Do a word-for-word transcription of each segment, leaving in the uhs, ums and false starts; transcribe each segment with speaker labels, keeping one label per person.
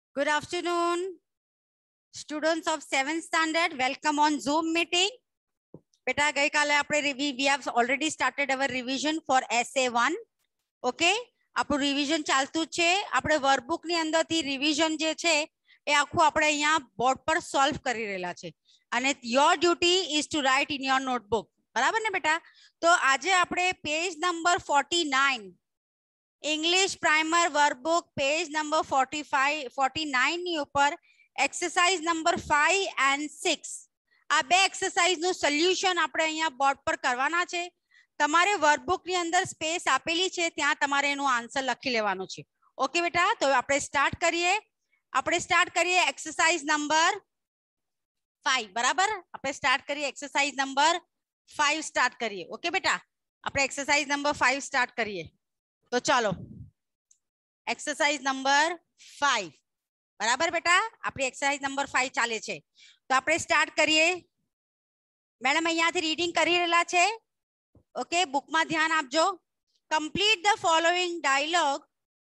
Speaker 1: Good afternoon, students of seventh standard. Welcome on Zoom meeting. Beta, gai kale apne we have already started our revision for S A one. Okay, આપણું revision ચાલતું છે. આપણે workbook ની અંદરથી revision જે છે એ આખું આપણે અહીંયા બોર્ડ પર સોલ્વ કરી રહેલા છે અને your duty is to write in your notebook. બરાબર ને બેટા? તો આજે આપણે page number forty-nine English primer workbook page number forty-five forty-nine ની ઉપર exercise number five and six આ બે exercise નું solution આપણે અહીંયા બોર્ડ પર કરવાના છે. તમારે વર્કબુક ની અંદર સ્પેસ આપેલી છે ત્યાં તમારે એનું આન્સર લખી લેવાનું છે. ઓકે બેટા, તો આપણે સ્ટાર્ટ કરીએ. આપણે સ્ટાર્ટ કરીએ એક્સરસાઇઝ નંબર five. બરાબર, આપણે સ્ટાર્ટ કરીએ એક્સરસાઇઝ નંબર five સ્ટાર્ટ કરીએ. ઓકે બેટા, આપણે એક્સરસાઇઝ નંબર five સ્ટાર્ટ કરીએ. તો ચાલો એક્સરસાઇઝ નંબર five. બરાબર બેટા, આપણી એક્સરસાઇઝ નંબર five ચાલે છે. તો આપણે સ્ટાર્ટ કરીએ. મેડમ અહીંયાથી રીડિંગ કરી રહેલા છે. ઓકે, બુકમાં ધ્યાન આપજો. Complete the following dialogue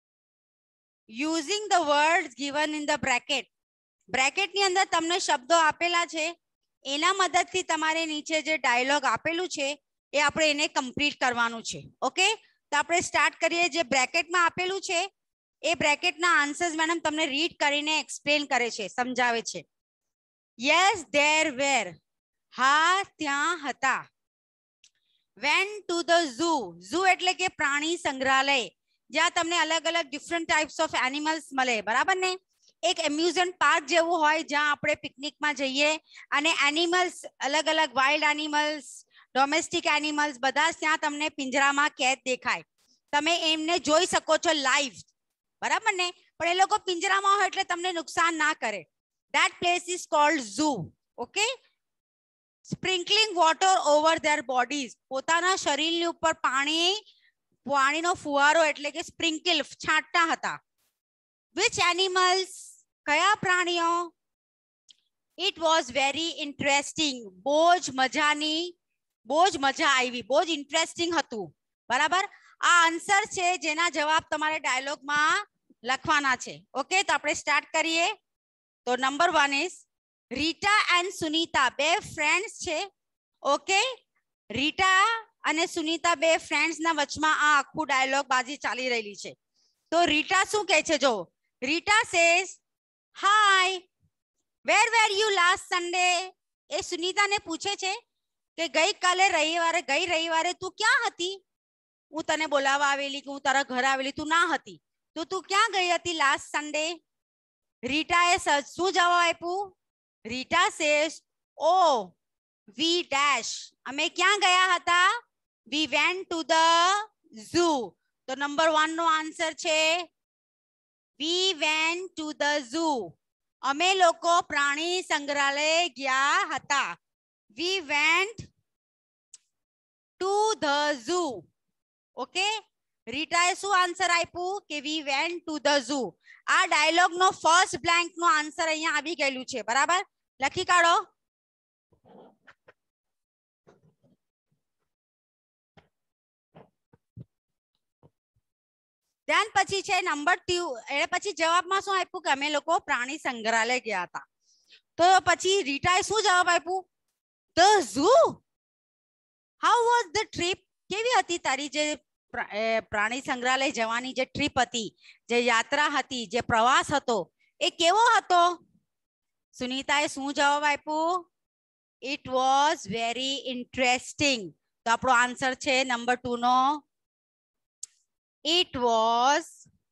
Speaker 1: using the words given in the bracket. બ્રેકેટની અંદર તમને શબ્દો આપેલા છે, એના મદદથી તમારે નીચે જે ડાયલોગ આપેલું છે એ આપણે એને કમ્પ્લીટ કરવાનું છે. ઓકે, તો આપણે સ્ટાર્ટ કરીએ. જે બ્રેકેટમાં આપેલું છે એ બ્રેકેટના આન્સર્સ મેડમ તમને રીડ કરીને એક્સપ્લેન કરે છે, સમજાવે છે. યસ ધેર વેર, હા ત્યાં હતા. Went to the zoo, zoo એટલે કે પ્રાણી સંગ્રહાલય, જ્યાં તમને અલગ અલગ ડિફરન્ટ ટાઈપ્સ ઓફ એનિમલ્સ મળે. બરાબર ને? એક એમ્યુઝમેન્ટ પાર્ક જેવું હોય જ્યાં આપણે પિકનિકમાં જઈએ અને એનિમલ્સ અલગ અલગ વાઇલ્ડ એનિમલ્સ, ડોમેસ્ટિક એનિમલ્સ બધા ત્યાં તમને પિંજરામાં કેદ દેખાય. તમે એમને જોઈ શકો છો લાઈવ. બરાબર ને? પણ એ લોકો પિંજરામાં હોય એટલે તમને નુકસાન ના કરે. That place is called zoo. Okay, sprinkling water over their bodies, પોતાના શરીરની ઉપર પાણી પાણીનો ફુવારો એટલે કે સ્પ્રિંકલ છાંટતા હતા. વિચ એનિમલ્સ, કયા પ્રાણીઓ? ઇટ વોઝ વેરી ઇન્ટરેસ્ટિંગ, બહુ જ મજાની, બહુ જ મજા આવી, બહુ જ ઇન્ટરેસ્ટિંગ હતું. બરાબર, આ આન્સર છે જેના જવાબ તમારે ડાયલોગમાં લખવાના છે. ઓકે, તો આપણે સ્ટાર્ટ કરીએ. તો number one is Rita and Sunita, બે ફ્રેન્ડ્સ છે. ઓકે, રીટા અને સુનીતા બે ફ્રેન્ડ્સ ના વચમાં આ આખું ડાયલોગ બાજી ચાલી રહેલી છે. તો રીટા શું કહે છે? જો Rita says hi, where were you last Sunday. એ સુનીતાને પૂછે છે કે ગઈકાલે રવિવારે, ગઈ રવિવારે તું ક્યાં હતી? હું તને બોલાવવા આવેલી, કે હું તારા ઘરે આવેલી, તું ના હતી. તો તું ક્યાં ગઈ હતી લાસ્ટ સન્ડે? રીટાએ શું જવાબ આપ્યું? Rita says oh we dash, અમે ક્યાં ગયા હતા? We went to the zoo. તો નંબર વન નો આન્સર છે we went to the zoo. અમે લોકો પ્રાણી સંગ્રહાલય ગયા હતા. We went to the zoo. Okay, રીટાએ શું આન્સર આપ્યું? કે we went to the zoo. આ ડાયલોગ નો ફર્સ્ટ બ્લેન્ક નો આન્સર અહીંયા આવી ગયેલું છે. બરાબર, લખી કાઢો. ધ્યાન પછી છે નંબર ટુ, એટલે પછી જવાબમાં શું આપ્યું? કે અમે લોકો પ્રાણી સંગ્રહાલય ગયા હતા. તો પછી રીટાએ શું જવાબ આપ્યું? The zoo. How was the trip? કેવી હતી તારી જે પ્રાણી સંગ્રહાલય જવાની જે ટ્રીપ હતી, જે યાત્રા હતી, જે પ્રવાસ હતો, એ કેવો હતો? સુનીતાએ શું જવાબ આપ્યું? It was very interesting. તો આપણો આન્સર છે નંબર ટુ નો, ઇટ વોઝ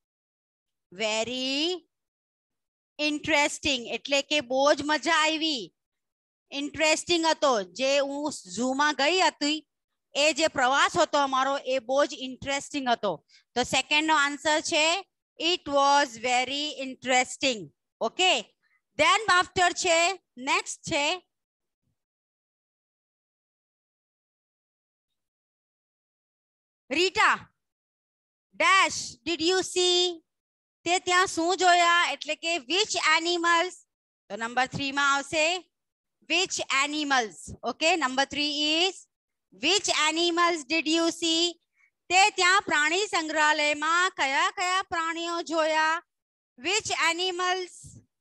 Speaker 1: વેરી ઇન્ટરેસ્ટિંગ, એટલે કે બહુ જ મજા આવી, ઇન્ટરેસ્ટિંગ હતો. જે હું ઝૂમાં ગઈ હતી, એ જે પ્રવાસ હતો અમારો, એ બહુ જ ઇન્ટરેસ્ટિંગ હતો. તો સેકન્ડ નો આન્સર છે it was very interesting. Okay, then after છે નેક્સ્ટ છે Rita dash did you see, તે ત્યાં શું જોયા? એટલે કે વિચ એનિમલ્સ. તો નંબર થ્રી માં આવશે which animals. Okay, number three is which animals did you see. તે ત્યાં પ્રાણી સંગ્રહાલયમાં કયા કયા પ્રાણીઓ જોયા? which animals,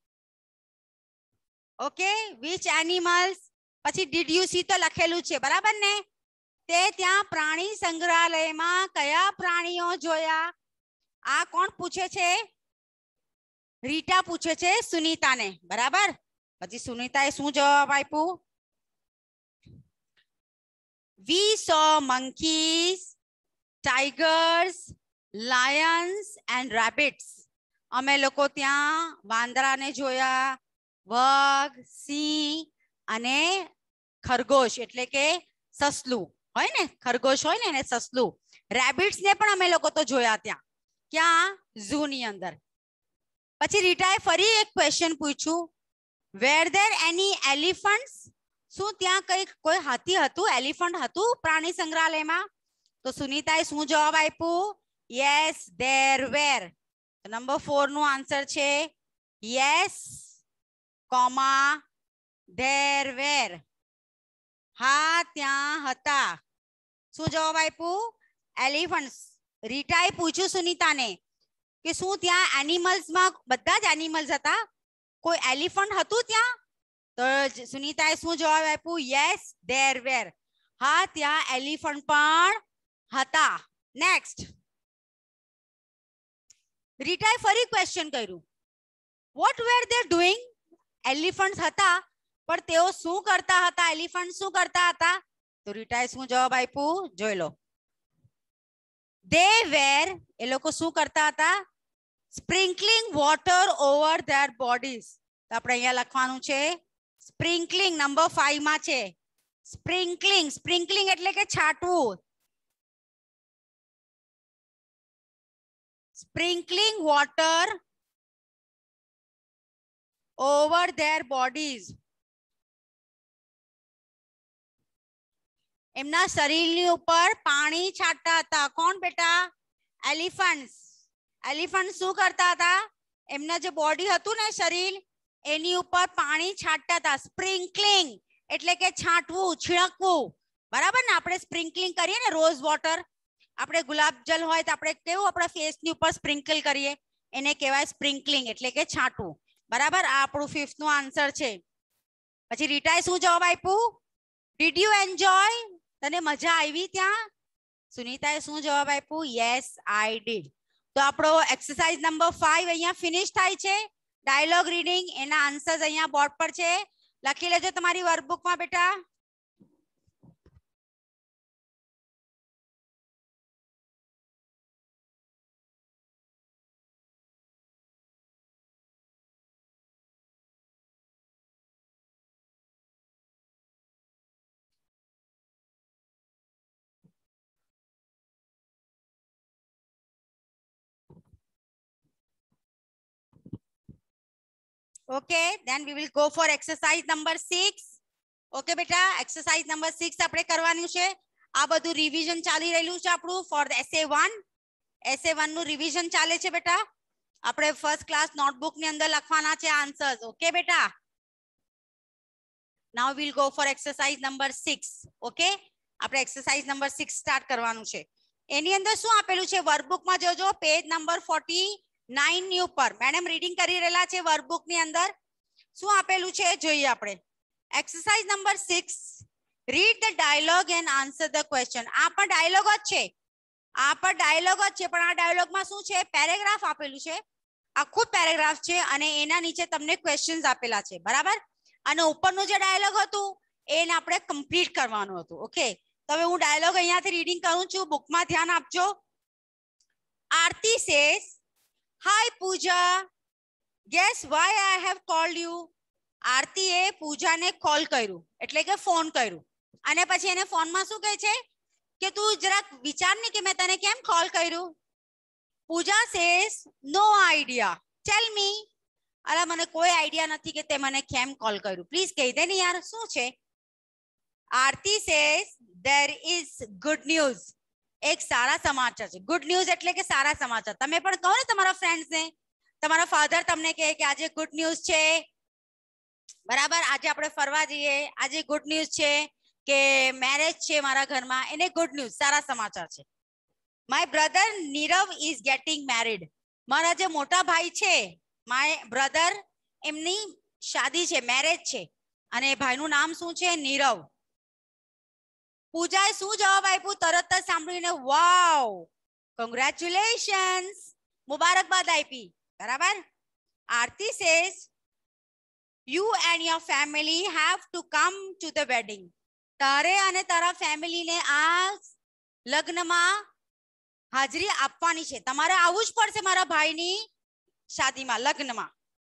Speaker 1: okay, which animals, પછી did you see તો લખેલું છે બરાબર ને, તે ત્યાં પ્રાણી સંગ્રહાલયમાં કયા પ્રાણીઓ જોયા? આ કોણ પૂછે છે? રીટા પૂછે છે સુનીતાને, બરાબર. પછી સુનીતાએ શું જવાબ આપ્યું? We saw monkeys, tigers, lions and rabbits. અમે લોકો ત્યાં વાંદરાને જોયા, વાઘ, સિંહ અને ખરગોશ એટલે કે સસલું હોય ને, ખરગોશ હોય ને એને સસલું. રેબિટ્સ ને પણ અમે લોકો તો જોયા ત્યાં, ક્યાં? ઝૂ ની અંદર. પછી રીટાએ ફરી એક ક્વેશ્ચન પૂછ્યું, વેર ધેર એની એલિફન્ટ્સ? શું ત્યાં કઈ કોઈ હાથી હતું, એલિફન્ટ હતું પ્રાણી સંગ્રહાલયમાં? તો સુનીતાએ શું જવાબ આપ્યું? Yes there were. Number four નું આન્સર છે યસ કોમા ધેર વેર. હા ત્યાં હતા. શું જવાબ આપ્યું? એલિફન્ટ્સ. રીટાએ પૂછ્યું સુનીતાને કે શું ત્યાં એનિમલ્સમાં બધા જ એનિમલ્સ હતા, કોઈ એલિફન્ટ હતું ત્યાં? તો સુનીતાએ શું જવાબ આપ્યું? Yes there were. હા ત્યાં એલિફન્ટ પણ હતા. નેક્સ્ટ રીટાએ ફરી ક્વેશ્ચન કર્યું, what were they doing? Elephants હતા પણ તેઓ શું કરતા હતા? એલિફન્ટ શું કરતા હતા? તો રીટાએ શું જવાબ આપ્યું? જોઈ લો. ધે વેર, એ લોકો શું કરતા હતા? Sprinkling water over their bodies. તો આપણે અહીંયા લખવાનું છે સ્પ્રિંકલિંગ, નંબર ફાઈવ માં છે સ્પ્રિંકલિંગ. સ્પ્રિંકલિંગ એટલે કે છાંટવું. Sprinkling water over their bodies. એમના શરીરની ઉપર પાણી છાંટતા હતા. કોણ બેટા? એલિફન્ટ્સ. એલિફન્ટ શું કરતા હતા? એમના જે બોડી હતું ને શરીર, એની ઉપર પાણી છાંટતા હતા. સ્પ્રિંકલિંગ એટલે કે છાંટવું, છીણકવું, બરાબર ને? આપણે સ્પ્રિંકલિંગ કરીએ ને રોઝ વોટર, આપણે ગુલાબ જલ હોય તો આપણે કેવું આપણા ફેસની ઉપર સ્પ્રિંકલ કરીએ, એને કહેવાય સ્પ્રિંકલિંગ એટલે કે છાંટવું, બરાબર. આ આપણું ફિફ્થ નું આન્સર છે. પછી રીટાએ શું જવાબ આપ્યું? Did you enjoy? તને મજા આવી ત્યાં? સુનીતાએ શું જવાબ આપ્યું? Yes I did. તો આપણો એક્સરસાઇઝ નંબર ફાઈવ અહીંયા ફિનિશ થાય છે. ડાયલોગ રીડિંગ, એના આન્સર્સ અહીંયા બોર્ડ પર છે, લખી લેજો તમારી વર્કબુકમાં બેટા. Okay, then we will go for exercise number six. Okay બેટા, exercise number six આપણે કરવાનું છે. આ બધું રિવિઝન ચાલી રહેલું છે આપણું for S A one. SA one નું રિવિઝન ચાલે છે બેટા. આપણે ફર્સ્ટ ક્લાસ નોટબુક ની અંદર લખવાના છે આન્સર્સ. ઓકે બેટા. Now we'll go for exercise number six. Okay, આપણે exercise number six સ્ટાર્ટ કરવાનું છે. એની અંદર શું આપેલું છે વર્કબુકમાં જોજો, પેજ નંબર ફોર્ટી નાઇન ની ઉપર. મેડમ રીડિંગ કરી રહેલા છે વર્કબુક ની અંદર. શું આપેલું છે જોઈએ આપણે. Exercise number six, read the dialogue and answer the question. આ પણ ડાયલોગ જ છે, આ પણ ડાયલોગ જ છે, પણ આ ડાયલોગમાં શું છે? પેરેગ્રાફ આપેલું છે, આખું પેરેગ્રાફ છે અને એના નીચે તમને ક્વેશ્ચન્સ આપેલા છે, બરાબર. અને ઉપરનું જે ડાયલોગ હતું એને આપણે કમ્પ્લીટ કરવાનું હતું. ઓકે, તો હવે હું ડાયલોગ અહીંયાથી રીડિંગ કરું છું, બુકમાં ધ્યાન આપજો. Aarti says, hi Pooja, guess why I have called you? આરતીએ પૂજાને કોલ કર્યું એટલે કે ફોન કર્યું, અને પછી એને ફોનમાં શું કહે છે કે તું જરાક વિચાર ને કે મેં તને કેમ કોલ કર્યું. Pooja says, no idea, tell me. અરે મને કોઈ આઈડિયા નથી કે તે મને કેમ કોલ કર્યું, પ્લીઝ કહી દે ને યાર શું છે. આરતી says, there is good news. એક સારા સમાચાર છે. ગુડ ન્યૂઝ એટલે કે સારા સમાચાર. તમે પણ કહો ને તમારા ફ્રેન્ડ્સ ને, તમારા ફાધર તમને કહે કે આજે ગુડ ન્યૂઝ છે, બરાબર, આજે આપણે ફરવા જઈએ, આજે ગુડ ન્યૂઝ છે કે મેરેજ છે મારા ઘરમાં, એને ગુડ ન્યૂઝ સારા સમાચાર છે. My brother Nirav is getting married. મારા જે મોટા ભાઈ છે માય બ્રધર એમની શાદી છે, મેરેજ છે, અને ભાઈનું નામ શું છે? નીરવ. પૂજાએ શું જવાબ આપ્યું તરત જ સાંભળીને? વાવ, કોંગ્રેચ્યુલેશન્સ, મુબારકબાદ આપી. બરાબર. Aarti says you and your family have to come to the wedding. તારે અને તારા ફેમિલીને આ લગ્નમાં હાજરી આપવાની છે. તમારે આવવું જ પડશે મારા ભાઈની શાદીમાં, લગ્નમાં.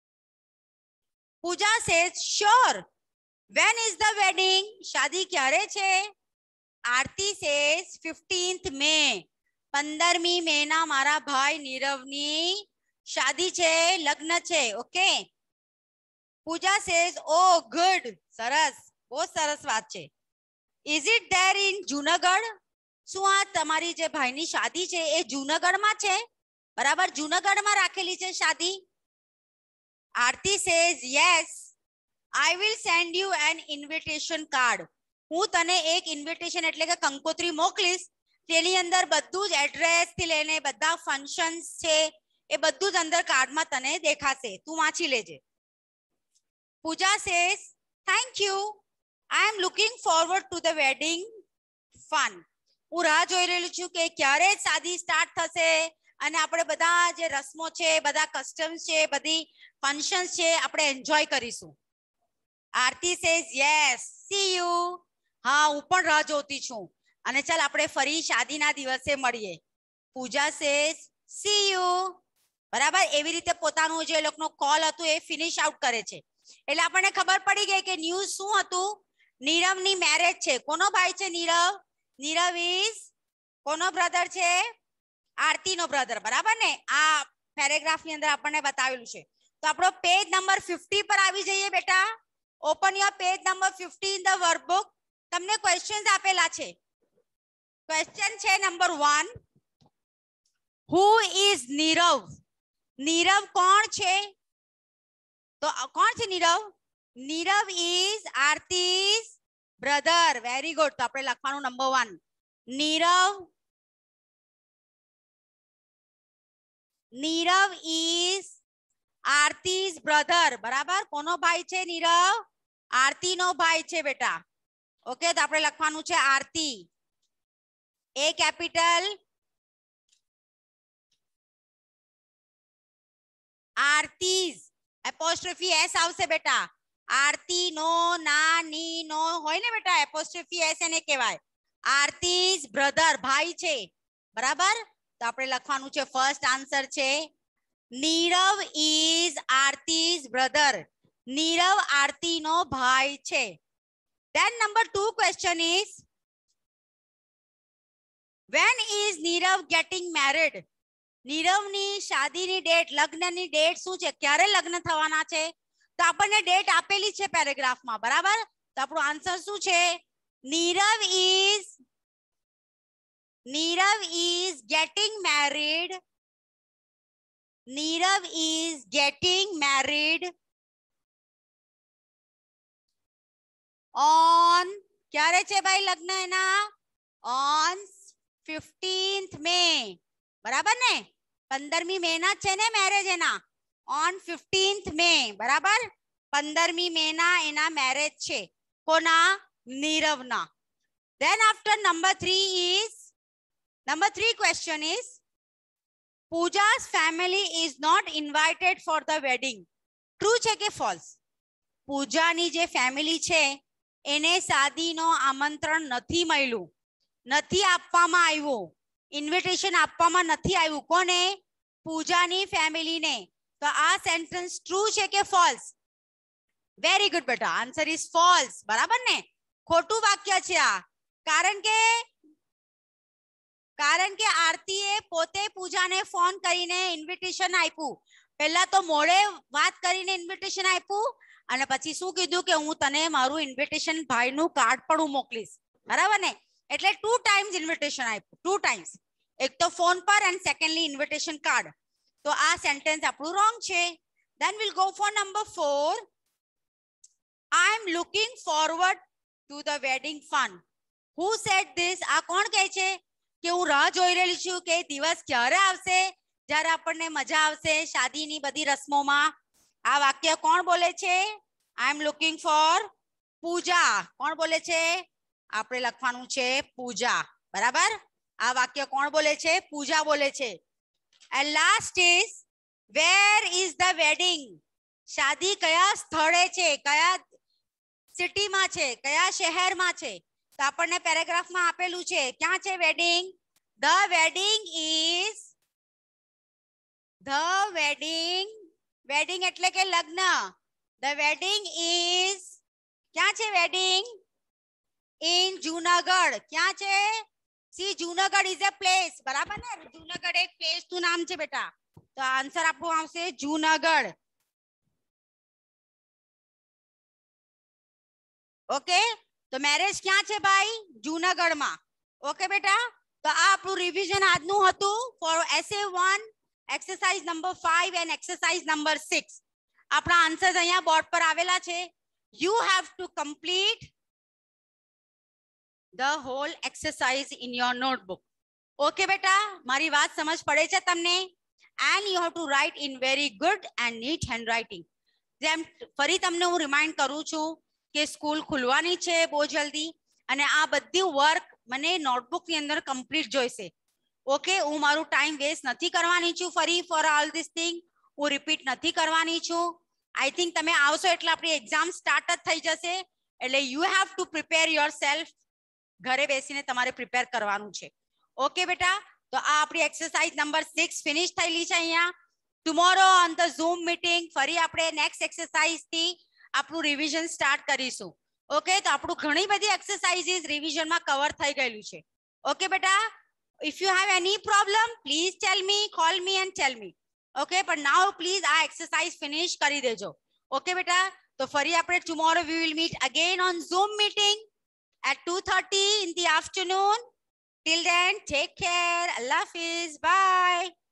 Speaker 1: Pooja says sure. when is the wedding? શાદી ક્યારે છે? આરતી સેઝ fifteenth May. પંદરમી મે ના મારા ભાઈ નીરવની શાદી છે, લગ્ન છે. Okay. Pooja says oh good. સરસ, બહુ સરસ વાત છે. is it there in Junagadh? શું આ તમારી જે ભાઈની શાદી છે એ જુનાગઢમાં છે? બરાબર, જુનાગઢમાં રાખેલી છે શાદી. Aarti says yes, I will send you an invitation card. હું તને એક ઇન્વિટેશન એટલે કે કંકોત્રી મોકલીશ. તેની અંદર બધું જ એડ્રેસ થી લઈને બધા ફંક્શન્સ છે એ બધું જ અંદર કાર્ડમાં તને દેખાશે. તું વાંચી લેજે. Pooja says thank you, I am looking forward to the wedding fun. હું રાહ જોઈ રહેલી છું કે ક્યારે શાદી સ્ટાર્ટ થશે અને આપણે બધા જે રસ્મો છે, બધા કસ્ટમ્સ છે, બધી ફંક્શન્સ છે, આપણે એન્જોય કરીશું. Aarti says yes, see you. હા, હું પણ રાહ જોતી છું અને ચાલ આપણે ફરી શાદીના દિવસે મળીએ. Pooja says see you. બરાબર. એવી રીતે પોતાનું જે લોકોનો કોલ હતું એ ફિનિશ આઉટ કરે છે. એટલે આપણને ખબર પડી ગઈ કે ન્યૂઝ શું હતું? નીરવની મેરેજ છે. કોનો ભાઈ છે નીરવ? નીરવ ઇઝ કોનો બ્રધર છે? આરતીનો બ્રધર. બરાબર ને? આ પેરેગ્રાફની અંદર આપણને બતાવેલું છે. તો આપણો પેજ નંબર ફિફ્ટી પર આવી જઈએ બેટા. Open your page number fifty in the workbook. તમને ક્વેશ્ચન્સ આપેલા છે. ક્વેશ્ચન છે number one, who is Nirav? Nirav કોણ છે? તો કોણ છે નીરવ? નીરવ ઇઝ આરતી's બ્રધર. Very good. તો આપણે લખવાનું number one, Nirav Nirav is આરતી's બ્રધર. બરાબર. કોનો ભાઈ છે નીરવ? આરતીનો ભાઈ છે બેટા. ઓકે. તો આપણે લખવાનું છે આરતી. એ કેપિટલ, આરતી's એપોસ્ટ્રોફી એસ આવશે બેટા. આરતી નો, ના, ની, નો હોય ને બેટા, એપોસ્ટ્રોફી એસ એને કહેવાય. આરતી's બ્રધર, ભાઈ છે. બરાબર. તો આપણે લખવાનું છે, ફર્સ્ટ આન્સર છે નીરવ ઇઝ આરતી's બ્રધર. નીરવ આરતીનો ભાઈ છે. Then number two question is, when is Nirav getting married? નીરવની શાદીની ડેટ, લગ્નની ડેટ શું છે? ક્યારે લગ્ન થવાના છે? તો આપણને ડેટ આપેલી છે પેરેગ્રાફમાં. બરાબર. તો આપણો આન્સર શું છે? Nirav is Nirav is getting married. Nirav is getting married on, ક્યારે છે ભાઈ લગ્ન એના? on fifteenth May. બરાબર ને? પંદરમી મે ના છે ને મેરેજ એના? on fifteenth May. બરાબર. પંદરમી મે ના એના મેરેજ છે. કોના? નીરવના. Then after number three is, number three question is, Pooja's family is not invited for the wedding. True છે કે false? પૂજાની જે ફેમિલી છે એને શાદીનો આમંત્રણ નથી મળ્યું, નથી આપવામાં આવ્યું, ઇન્વિટેશન આપવામાં નથી આવ્યું. કોને? પૂજાની ફેમિલીને. તો આ સેન્ટેન્સ ટ્રુ છે કે ફોલ્સ? વેરી ગુડ બેટા. Answer is false. બરાબર ને? ખોટું વાક્ય છે આ. કારણ કે કારણ કે આરતીએ પોતે પૂજાને ફોન કરીને ઇન્વિટેશન આપ્યું. પહેલા તો મોડે વાત કરીને ઇન્વિટેશન આપ્યું અને પછી શું કીધું કે હું તને મારું ઇન્વિટેશન ભાઈનું કાર્ડ પણ હું મોકલીશ. બરાબર ને? એટલે ટુ ટાઈમ્સ ઇન્વિટેશન આપ્યું. Two times. એક તો ફોન પર એન્ડ સેકન્ડલી ઇન્વિટેશન કાર્ડ. તો આ સેન્ટેન્સ આપણું રોંગ છે. Then we'll go for number four. I am looking forward to the wedding fun. Who said this? આ કોણ કહે છે કે હું રાહ જોઈ રહેલી છું કે દિવસ ક્યારે આવશે જ્યારે આપણને મજા આવશે શાદીની બધી રસ્મોમાં. આ વાક્ય કોણ બોલે છે? I am looking for Pooja. કોણ બોલે છે? આપણે લખવાનું છે પૂજા. બરાબર? આ વાક્ય કોણ બોલે છે? પૂજા બોલે છે. And last is where is the wedding? શાદી કયા સ્થળે છે? કયા સિટીમાં છે? કયા શહેરમાં છે? તો આપણને પેરેગ્રાફમાં આપેલું છે. ક્યાં છે wedding? The wedding is the wedding wedding એટલે કે લગ્ન. ધ વેડિંગ ઇઝ ક્યાં છે વેડિંગ? ઇન જુનાગઢ. ક્યાં છે? See Junagadh is a place. બરાબર ને? જુનાગઢ એક પ્લેસ નું નામ છે બેટા. તો આન્સર આપણું આવશે જુનાગઢ. ઓકે, તો મેરેજ ક્યાં છે ભાઈ? જુનાગઢમાં. ઓકે બેટા, તો આ આપણું રિવિઝન આજનું હતું for S A one, exercise number five and exercise number six. આપણા આન્સર્સ અહીંયા બોર્ડ પર આવેલા છે. You have to complete the whole exercise in your notebook. Okay બેટા, મારી વાત સમજ પડે છે તમને? And you have to write in very good and neat handwriting. જેમ ફરી તમને હું રિમાઇન્ડ કરું છું કે સ્કૂલ ખુલવાની છે બહુ જલ્દી, અને આ બધી વર્ક મને નોટબુક ની અંદર કમ્પ્લીટ જોઈશે. ઓકે, હું મારું ટાઈમ વેસ્ટ નથી કરવાની છું ફરી ફોર ઓલ ધીસ થિંગ. હું રિપીટ નથી કરવાની છું. આઈ થિંક તમે આવશો એટલે આપણી એક્ઝામ સ્ટાર્ટ જ થઈ જશે. એટલે you have to prepare yourself. ઘરે બેસીને તમારે પ્રિપેર કરવાનું છે. ઓકે બેટા, તો આ આપણી એક્સરસાઇઝ નંબર સિક્સ ફિનિશ થયેલી છે. અહીંયા tomorrow on the zoom meeting ફરી આપણે નેક્સ્ટ એક્સરસાઇઝ થી આપણું રિવિઝન સ્ટાર્ટ કરીશું. ઓકે, તો આપણું ઘણી બધી એક્સરસાઇઝીસ રિવિઝનમાં કવર થઈ ગયેલું છે. ઓકે બેટા, if you have any problem please tell me, call me and tell me. Okay, but now please આ exercise finish કરી દેજો. Okay બેટા, તો ફરી આપણે tomorrow we will meet again on Zoom meeting at two thirty in the afternoon. Till then, take care. Allah Hafiz. Bye.